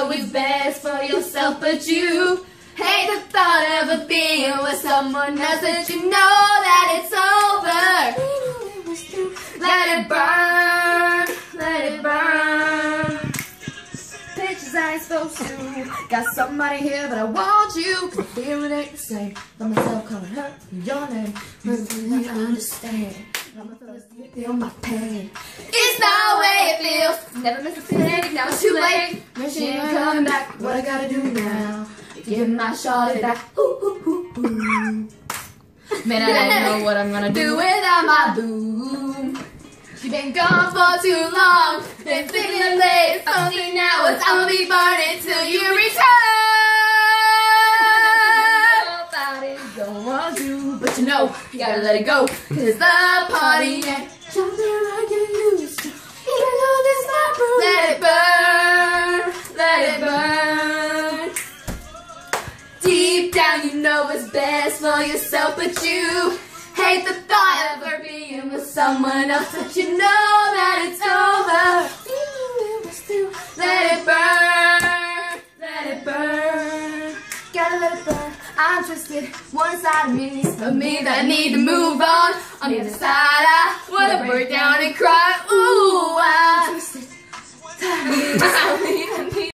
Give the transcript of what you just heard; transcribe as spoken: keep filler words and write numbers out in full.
know it's best for yourself, but you hate the thought of being with someone else that you know that it's over. Let it burn, let it burn. Pictures I ain't supposed to. Got somebody here, but I want you. The feeling ain't the same. By myself calling her your name. When you understand, I'ma feel my pain. It's not the way it feels. Never miss a thing. Now it's too late. She ain't coming back. What I gotta do now? Give my shawty back. Ooh, ooh, ooh, ooh. Man, I don't know what I'm gonna do without my boo. She been gone for too long. Been thinking late. Only now it's I'ma be burning till you return. Nobody don't want to, but you know you gotta let it go. Cause the party ain't jumping like you used to. Even though this not proof. Let it burn, let it burn. Deep down you know what's best for yourself, but you hate the thought of her being with someone else, but you know that it's over. Let it burn, let it burn. Gotta let it burn. I'm twisted. One side of me of me that need to move on. On the other side I wanna break down and cry. Ooh, I'm twisted.